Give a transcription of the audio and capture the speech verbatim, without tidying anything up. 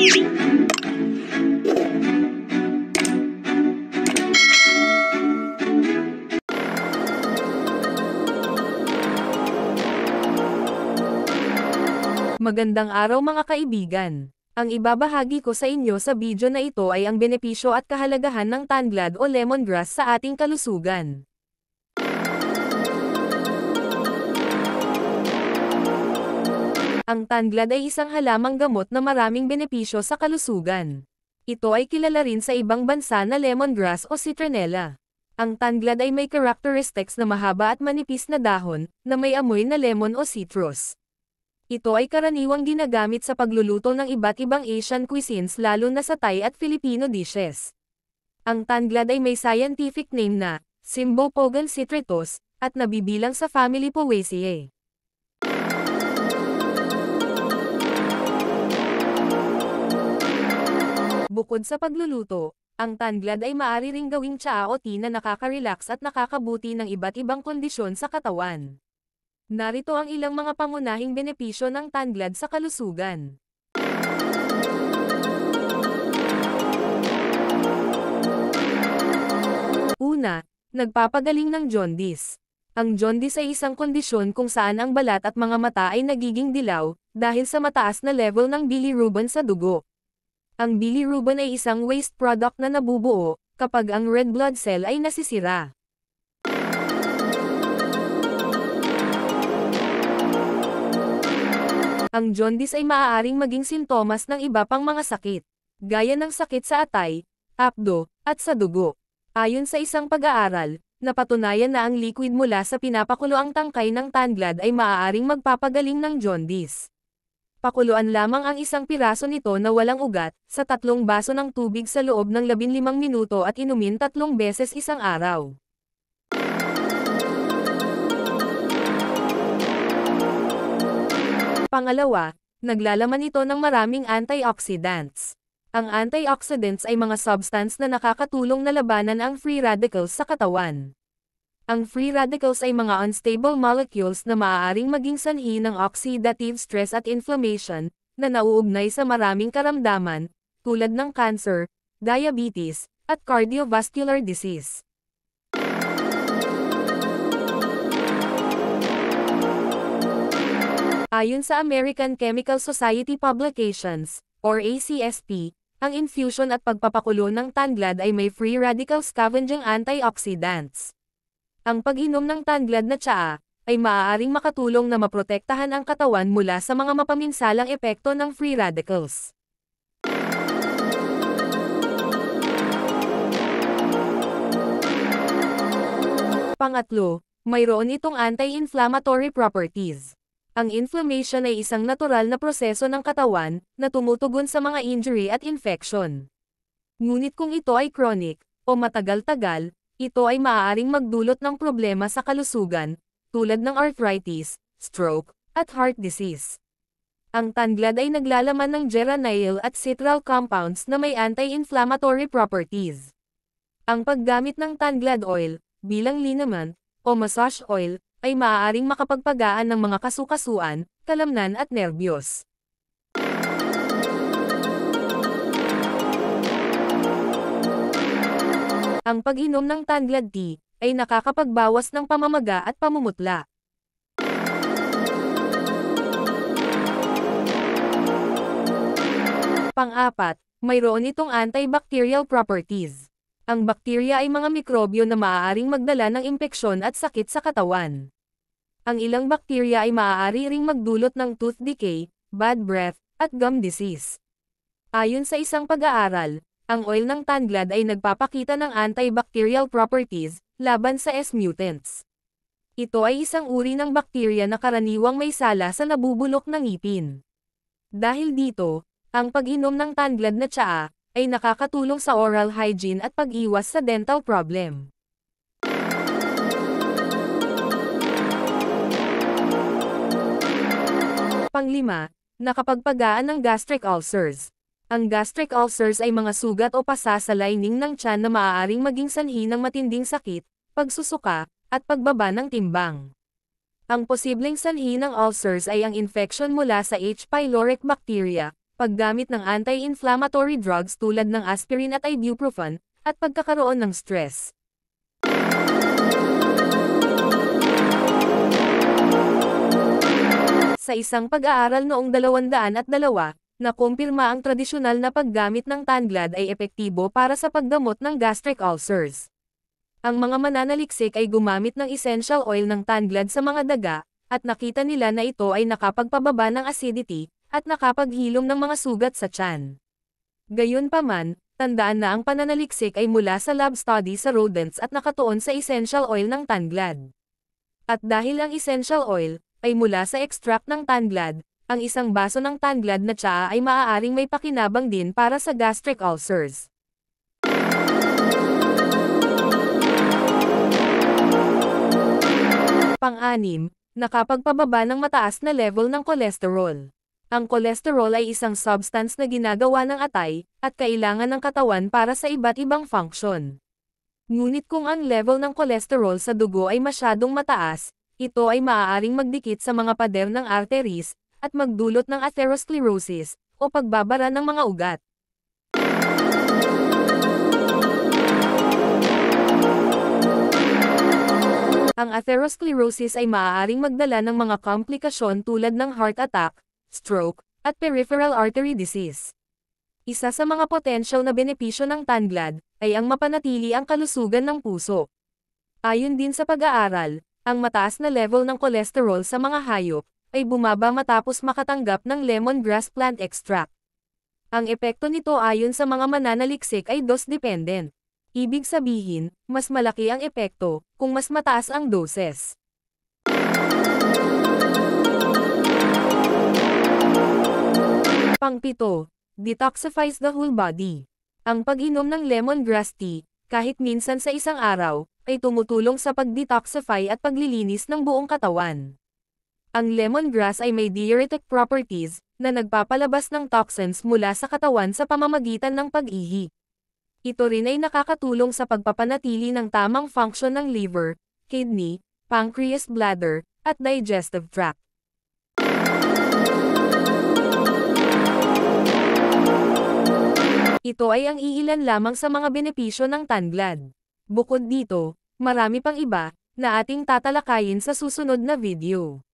Magandang araw mga kaibigan. Ang ibabahagi ko sa inyo sa video na ito ay ang benepisyo at kahalagahan ng tanglad o lemongrass sa ating kalusugan. Ang tanglad ay isang halamang gamot na maraming benepisyo sa kalusugan. Ito ay kilala rin sa ibang bansa na lemongrass o citronella. Ang tanglad ay may characteristics na mahaba at manipis na dahon, na may amoy na lemon o citrus. Ito ay karaniwang ginagamit sa pagluluto ng iba't ibang Asian cuisines lalo na sa Thai at Filipino dishes. Ang tanglad ay may scientific name na Cymbopogon citritus at nabibilang sa family Poaceae. Bukod sa pagluluto, ang tanglad ay maaari ring gawing tsaa o tea na nakaka-relax at nakakabuti ng iba't ibang kondisyon sa katawan. Narito ang ilang mga pangunahing benepisyo ng tanglad sa kalusugan. Una, nagpapagaling ng jaundice. Ang jaundice ay isang kondisyon kung saan ang balat at mga mata ay nagiging dilaw, dahil sa mataas na level ng bilirubin sa dugo. Ang bilirubin ay isang waste product na nabubuo, kapag ang red blood cell ay nasisira. Ang jaundice ay maaaring maging sintomas ng iba pang mga sakit, gaya ng sakit sa atay, apdo, at sa dugo. Ayon sa isang pag-aaral, napatunayan na ang liquid mula sa pinapakuloang tangkay ng tanglad ay maaaring magpapagaling ng jaundice. Pakuluan lamang ang isang piraso nito na walang ugat, sa tatlong baso ng tubig sa loob ng labinlimang minuto at inumin tatlong beses isang araw. Pangalawa, naglalaman ito ng maraming antioxidants. Ang antioxidants ay mga substance na nakakatulong na labanan ang free radicals sa katawan. Ang free radicals ay mga unstable molecules na maaaring maging sanhi ng oxidative stress at inflammation, na nauugnay sa maraming karamdaman, tulad ng cancer, diabetes, at cardiovascular disease. Ayon sa American Chemical Society Publications, or A C S P, ang infusion at pagpapakulo ng tanglad ay may free radical scavenging antioxidants. Ang pag-inom ng tanglad na tsaa ay maaaring makatulong na maprotektahan ang katawan mula sa mga mapaminsalang epekto ng free radicals. Pangatlo, mayroon itong anti-inflammatory properties. Ang inflammation ay isang natural na proseso ng katawan, na tumutugon sa mga injury at infection. Ngunit kung ito ay chronic, o matagal-tagal, ito ay maaaring magdulot ng problema sa kalusugan, tulad ng arthritis, stroke, at heart disease. Ang tanglad ay naglalaman ng geranyl at citral compounds na may anti-inflammatory properties. Ang paggamit ng tanglad oil, bilang liniment, o massage oil, ay maaaring makapagpagaan ng mga kasukasuan, kalamnan at nerbiyos. Ang pag-inom ng tanglad tea ay nakakapagbawas ng pamamaga at pamumutla. Pang-apat, mayroon itong antibacterial properties. Ang bakterya ay mga mikrobyo na maaaring magdala ng impeksyon at sakit sa katawan. Ang ilang bakterya ay maaari ring magdulot ng tooth decay, bad breath, at gum disease. Ayon sa isang pag-aaral, ang oil ng tanglad ay nagpapakita ng antibacterial properties laban sa S. mutans. Ito ay isang uri ng bakterya na karaniwang may sala sa nabubulok ng ngipin. Dahil dito, ang pag-inom ng tanglad na tsaa ay nakakatulong sa oral hygiene at pag-iwas sa dental problem. Panglima, nakapagpagaan ng gastric ulcers. Ang gastric ulcers ay mga sugat o pasa sa lining ng tiyan na maaaring maging sanhi ng matinding sakit, pagsusuka, at pagbaba ng timbang. Ang posibleng sanhi ng ulcers ay ang infection mula sa H. pylori bacteria, paggamit ng anti-inflammatory drugs tulad ng aspirin at ibuprofen, at pagkakaroon ng stress. Sa isang pag-aaral noong dalawang daan at dalawa, nakumpirma ang tradisyonal na paggamit ng tanglad ay epektibo para sa paggamot ng gastric ulcers. Ang mga mananaliksik ay gumamit ng essential oil ng tanglad sa mga daga, at nakita nila na ito ay nakapagpababa ng acidity, at nakapaghilom ng mga sugat sa tiyan. Gayunpaman, tandaan na ang pananaliksik ay mula sa lab study sa rodents at nakatuon sa essential oil ng tanglad. At dahil ang essential oil ay mula sa extract ng tanglad, ang isang baso ng tanglad na tsaa ay maaaring may pakinabang din para sa gastric ulcers. Pang-anim, nakapagpababa ng mataas na level ng kolesterol. Ang kolesterol ay isang substance na ginagawa ng atay, at kailangan ng katawan para sa iba't ibang function. Ngunit kung ang level ng kolesterol sa dugo ay masyadong mataas, ito ay maaaring magdikit sa mga pader ng arteries, at magdulot ng atherosclerosis, o pagbabara ng mga ugat. Ang atherosclerosis ay maaaring magdala ng mga komplikasyon tulad ng heart attack, stroke, at peripheral artery disease. Isa sa mga potensyal na benepisyo ng tanglad ay ang mapanatili ang kalusugan ng puso. Ayon din sa pag-aaral, ang mataas na level ng kolesterol sa mga hayop ay bumaba matapos makatanggap ng lemongrass plant extract. Ang epekto nito ayon sa mga mananaliksik ay dose-dependent. Ibig sabihin, mas malaki ang epekto kung mas mataas ang doses. Pang-pito, detoxifies the whole body. Ang pag-inom ng lemongrass tea, kahit minsan sa isang araw, ay tumutulong sa pag-detoxify at paglilinis ng buong katawan. Ang lemongrass ay may diuretic properties, na nagpapalabas ng toxins mula sa katawan sa pamamagitan ng pag-ihi. Ito rin ay nakakatulong sa pagpapanatili ng tamang function ng liver, kidney, pancreas, bladder, at digestive tract. Ito ay ang iilan lamang sa mga benepisyo ng tanglad. Bukod dito, marami pang iba na ating tatalakayin sa susunod na video.